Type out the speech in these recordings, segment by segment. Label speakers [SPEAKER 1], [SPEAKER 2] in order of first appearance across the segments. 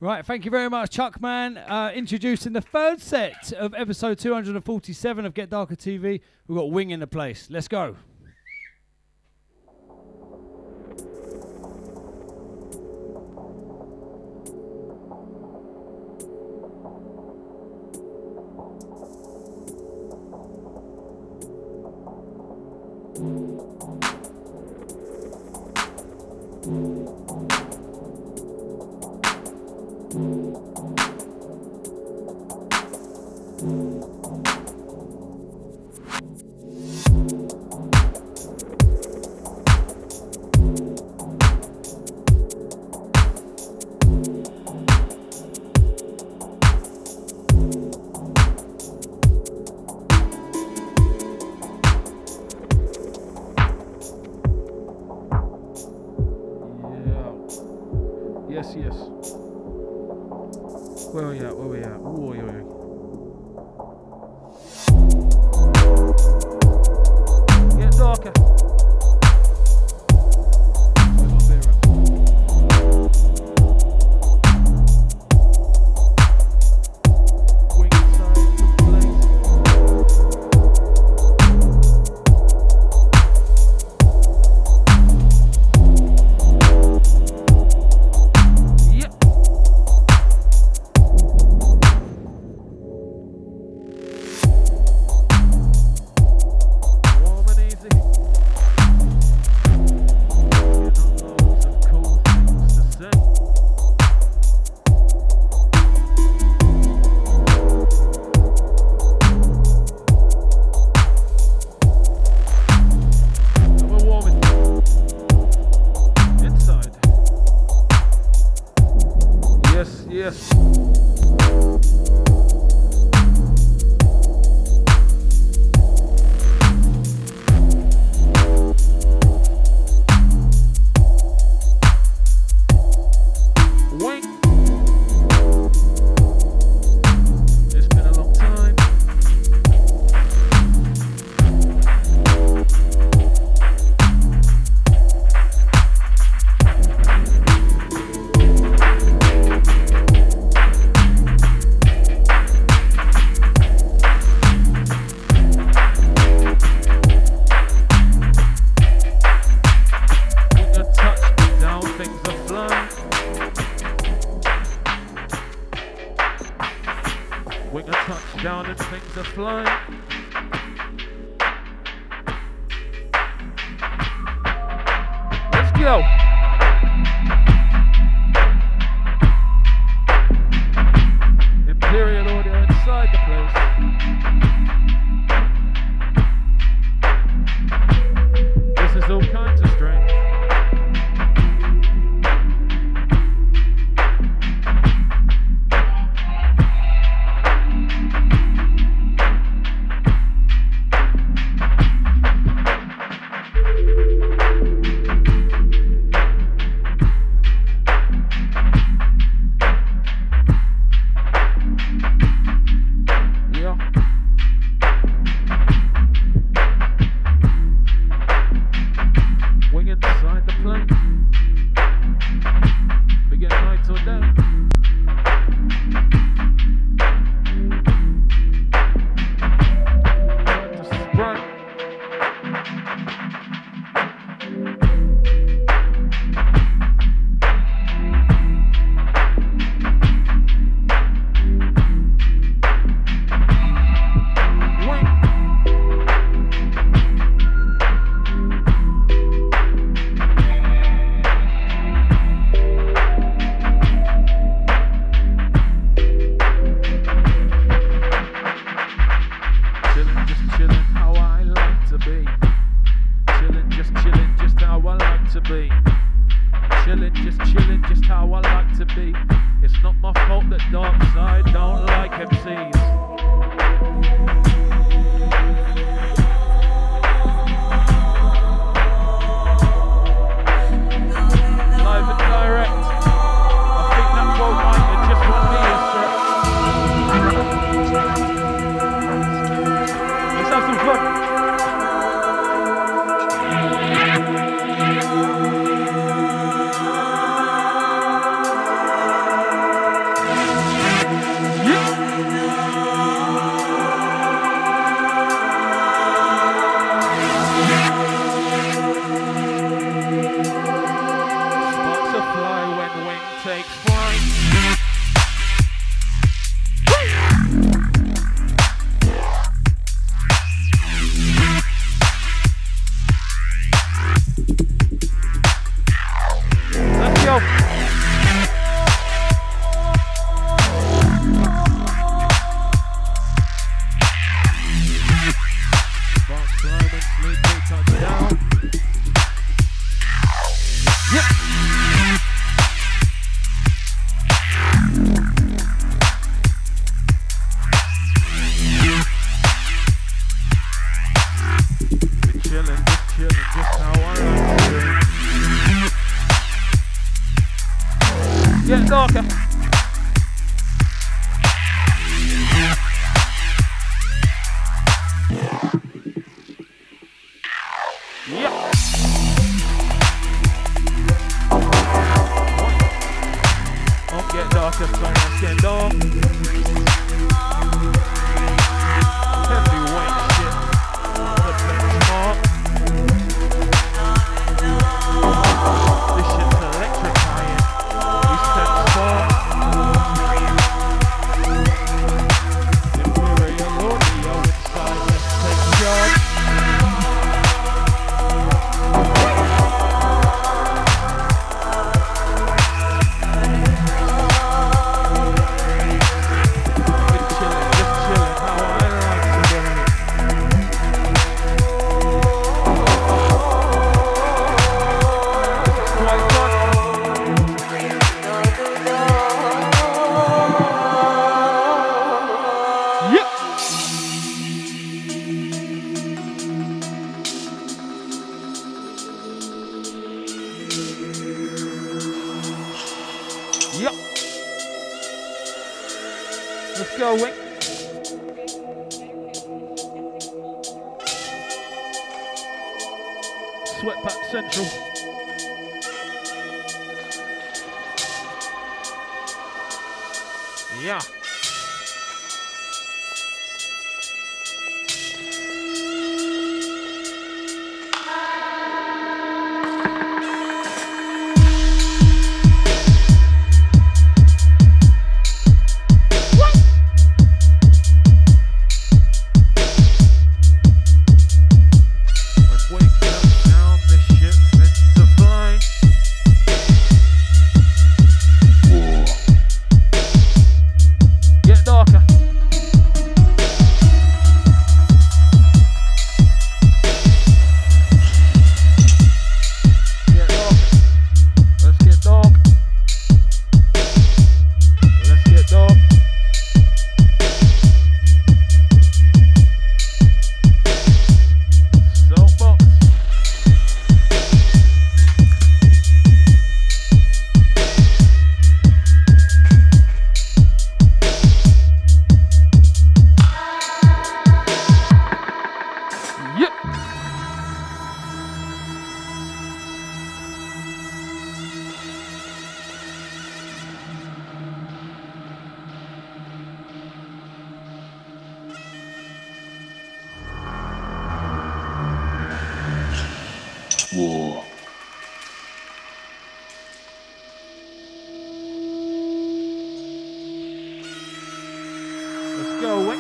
[SPEAKER 1] Right, thank you very much, Chuckman. Introducing the third set of episode 247 of Get Darker TV. We've got Wing in the place. Let's go.
[SPEAKER 2] Yes. Where we at? Ooh, oi. Get darker. Yes. Wait. It's been a long time. Wing a touchdown and things are flying. Let's go. Imperial audio inside the place. This is all kinds of strange. Wing inside the plane. Begin night or day. Time to sprint. Chillin', how I like to be. Chillin', just how I like to be. Chillin', just how I like to be. It's not my fault that Dark Side don't like MCs. Live and direct. I think that quote might have just won me a sir. Let's have some fun. Yeah. Won't get darker, so let's get dark. Heavyweight shit. The benchmark. This shit's electrifying. We set spark. Imperial audio inside. Let's take charge. Let's go, Wing. Sweatpack Central. Yeah.
[SPEAKER 3] War.
[SPEAKER 2] Let's go, Wing.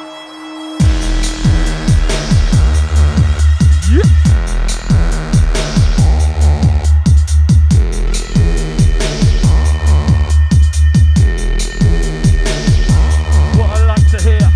[SPEAKER 2] What I like to hear.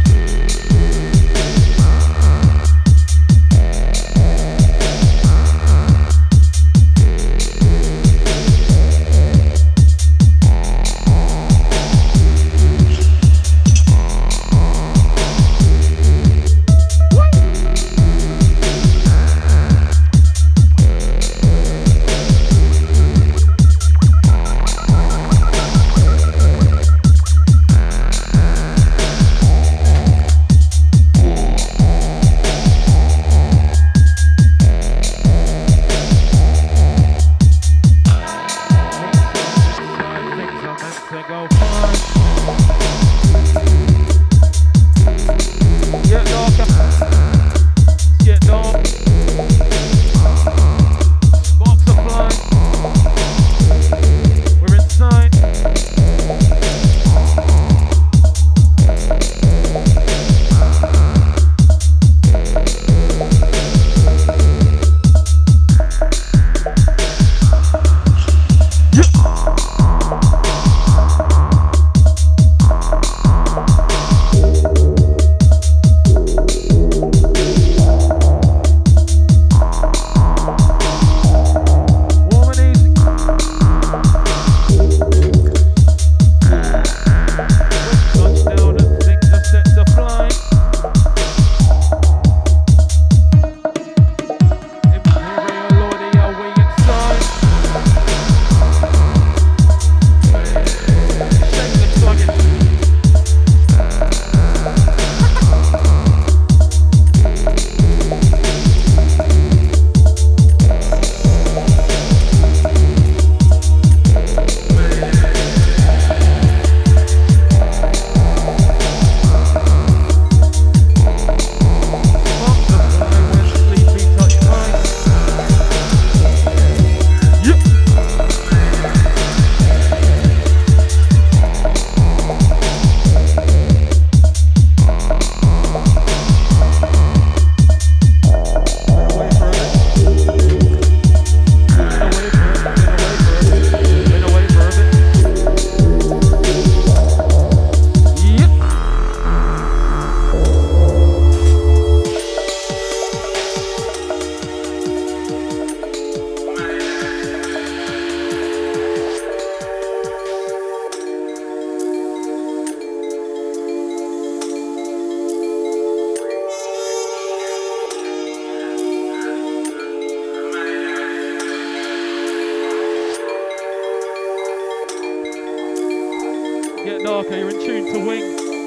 [SPEAKER 2] Darker, you're in tune to Wing.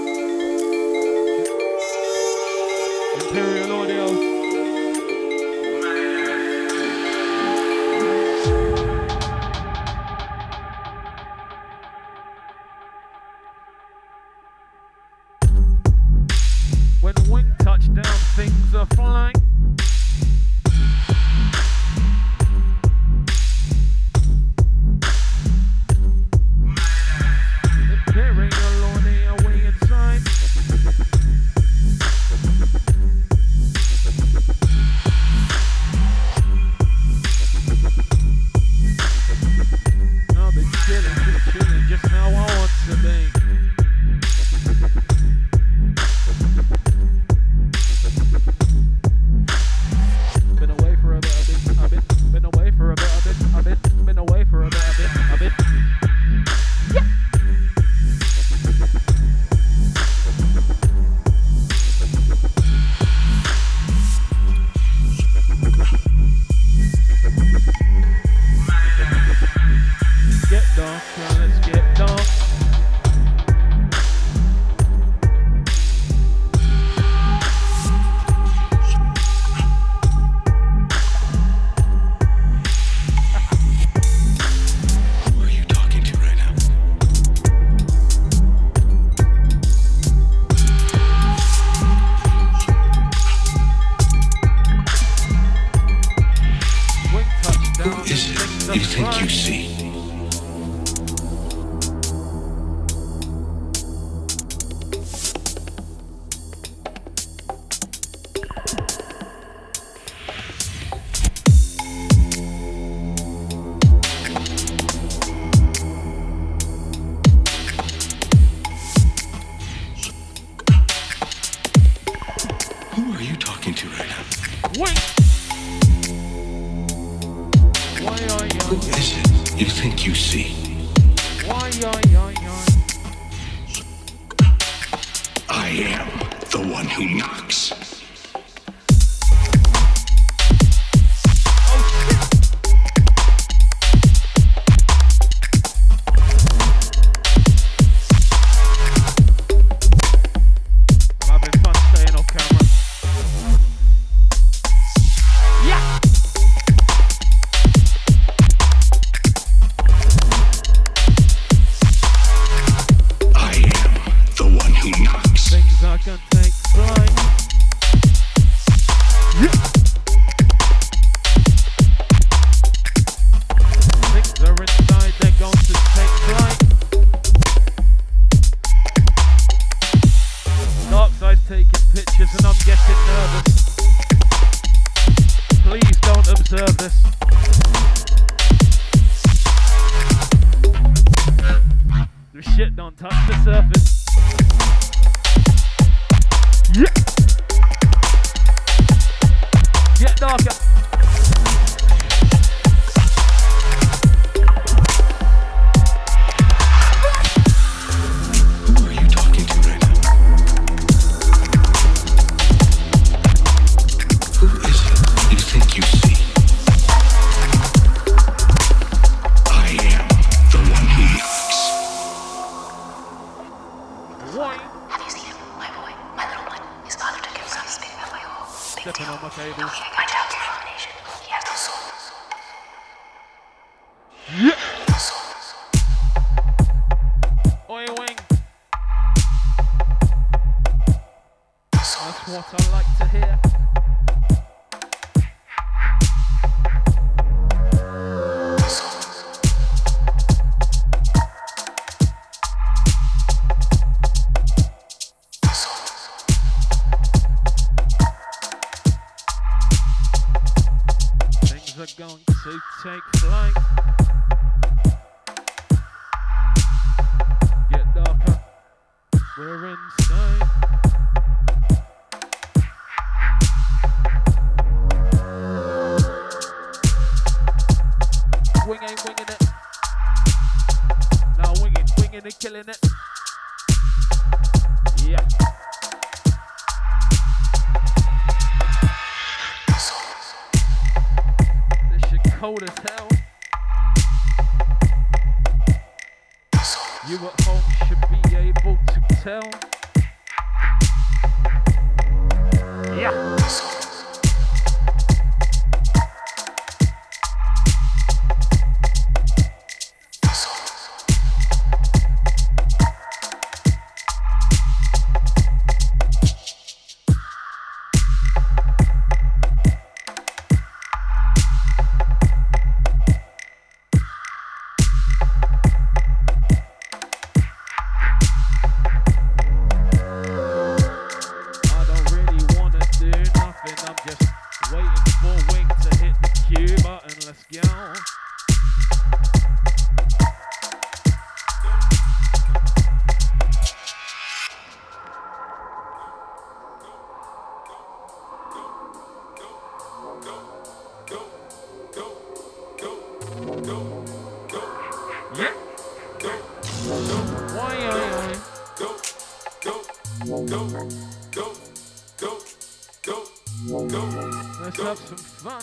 [SPEAKER 2] Imperial Audio. When Wing touch down, things are flying. Imperial Audio, we inside. I've been chilling, just how I want to be. Been away for a bit, I've been away for a bit, I've been away for a bit, I've been. Yeah. Get dark, let's get dark.
[SPEAKER 3] Who are you talking to right now?
[SPEAKER 2] Wing touchdown.
[SPEAKER 3] Who is it you think you see? Who are you talking to right now?
[SPEAKER 2] Wing. Why,
[SPEAKER 3] Who is it you think you see?
[SPEAKER 2] why,
[SPEAKER 3] I am the one who knocks.
[SPEAKER 2] I'm having fun staying off camera. Yeah.
[SPEAKER 3] I am the one who knocks.
[SPEAKER 2] Things I can take flight. Yeah. Things are inside, they're going to take flight. Darkside's taking pictures and I'm getting nervous. Please don't observe this. The shit don't touch the surface. Yeah. Get darker.
[SPEAKER 3] Who are you talking to right now? Who is it you think you see? I am the one who knocks.
[SPEAKER 2] Why?
[SPEAKER 4] Have you seen him? My boy, my little one. His father took him from his big family home. Big
[SPEAKER 2] Stepping
[SPEAKER 4] deal.
[SPEAKER 2] on my cables.
[SPEAKER 4] No, my child's abomination. He has no soul.
[SPEAKER 2] Yeah.
[SPEAKER 4] No soul.
[SPEAKER 2] Oi, Wing.
[SPEAKER 4] No soul.
[SPEAKER 2] That's what I like to hear.
[SPEAKER 4] No soul. No soul.
[SPEAKER 2] Things are going to take flight. Get darker. We're inside. Wing ain't winging it. Now winging it, killing it. Yeah.
[SPEAKER 4] No soul.
[SPEAKER 2] This shit cold as hell.
[SPEAKER 4] No soul.
[SPEAKER 2] You at home should be able able to tell. Yeah. Let's have some fun.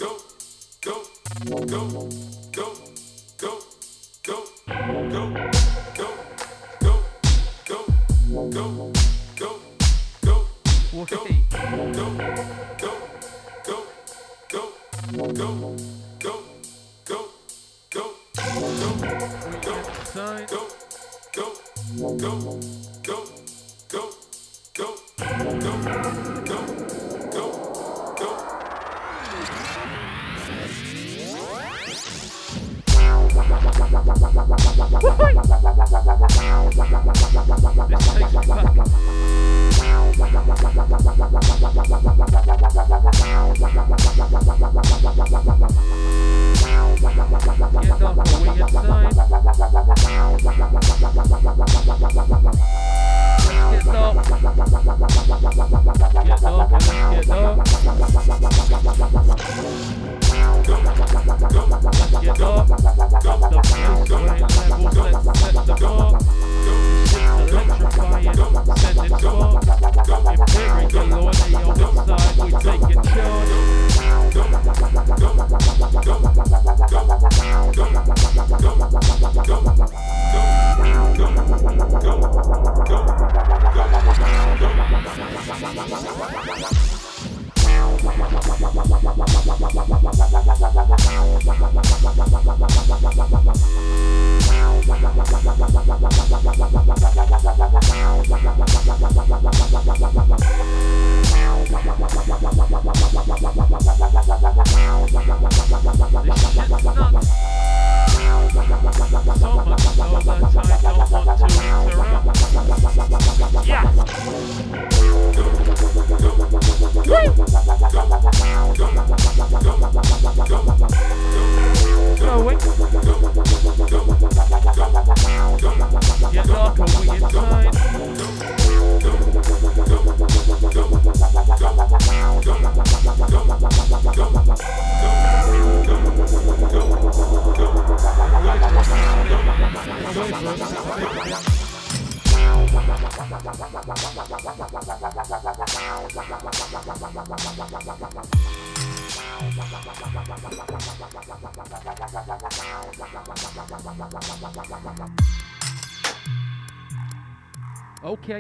[SPEAKER 2] Okay.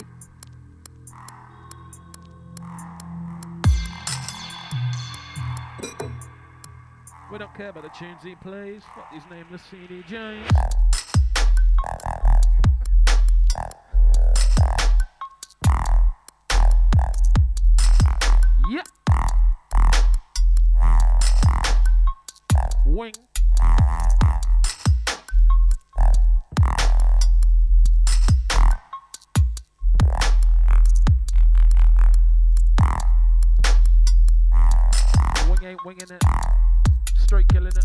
[SPEAKER 2] We don't care about the tunes he plays. Fuck his nameless CD James. Yeah. Wing. Ain't winging it, straight killing it.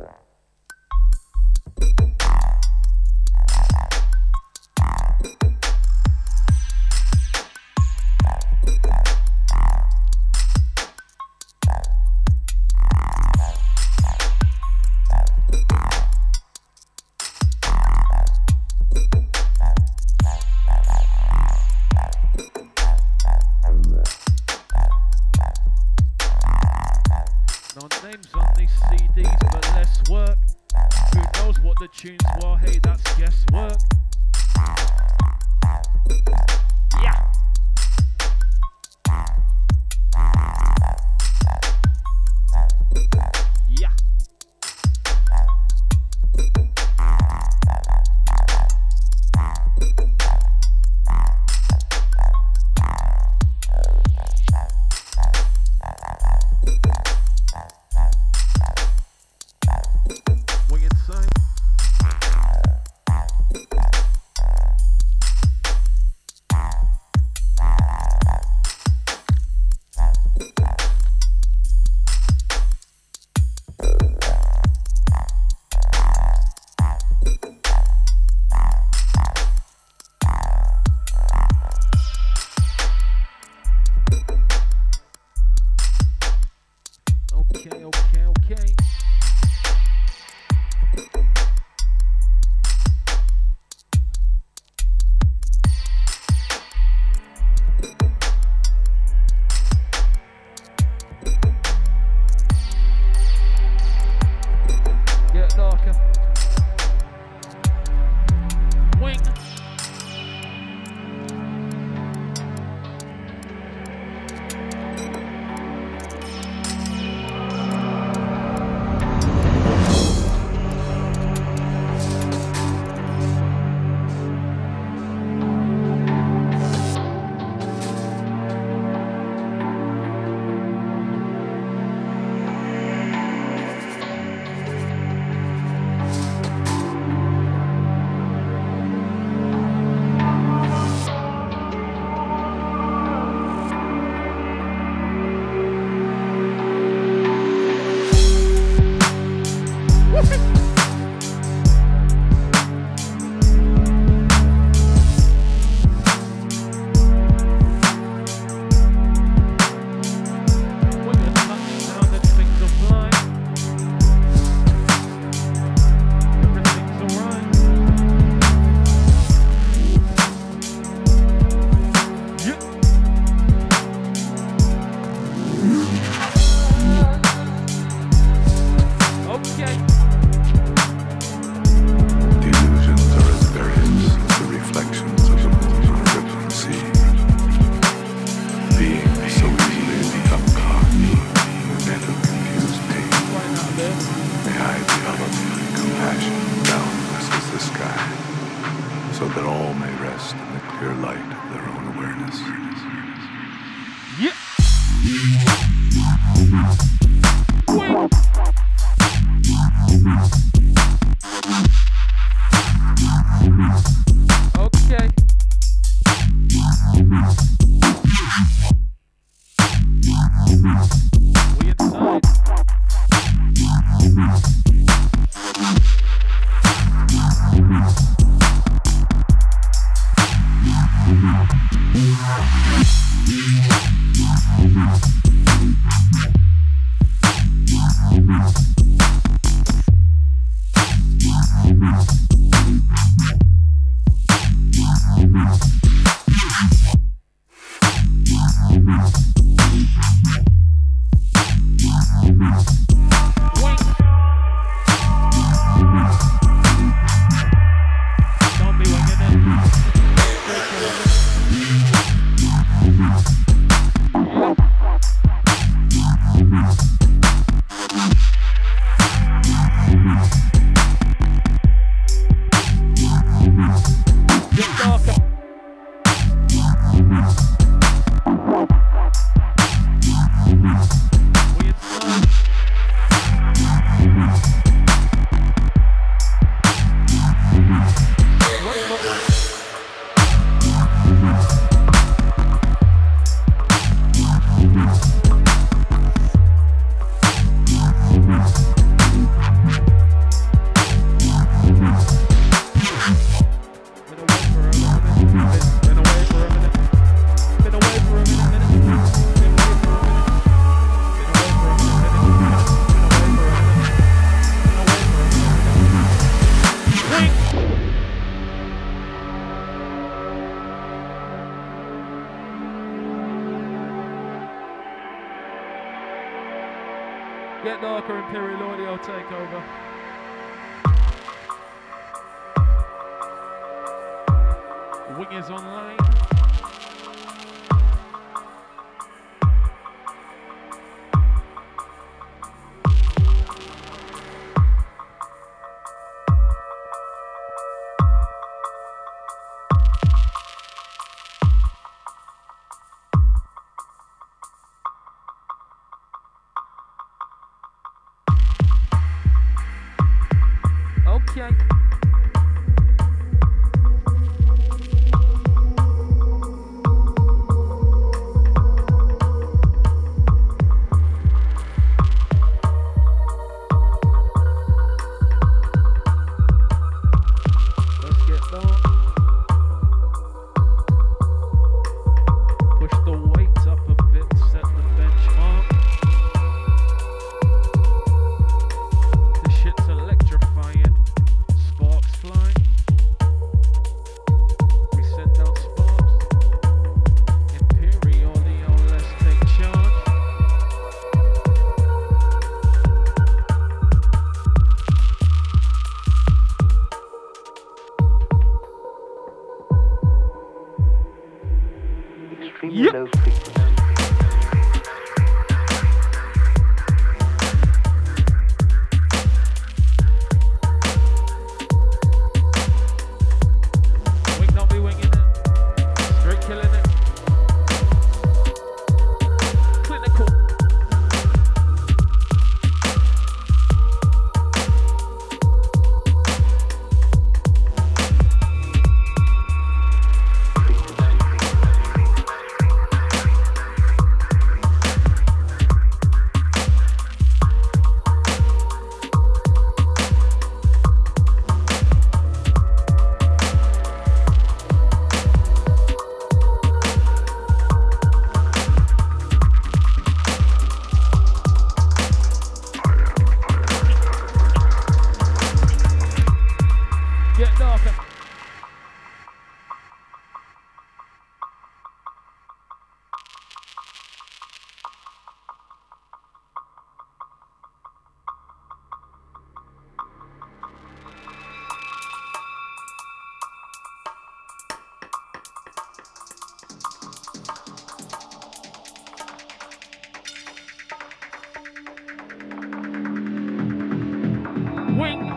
[SPEAKER 2] No names on these CDs, but less work. Who knows what the tunes were? Hey, that's guesswork. Okay. Get darker. Wing. Get darker, Imperial Audio takeover. Wing is online. Okay. Let's get dark. Push the weight up a bit, set the benchmark. wing.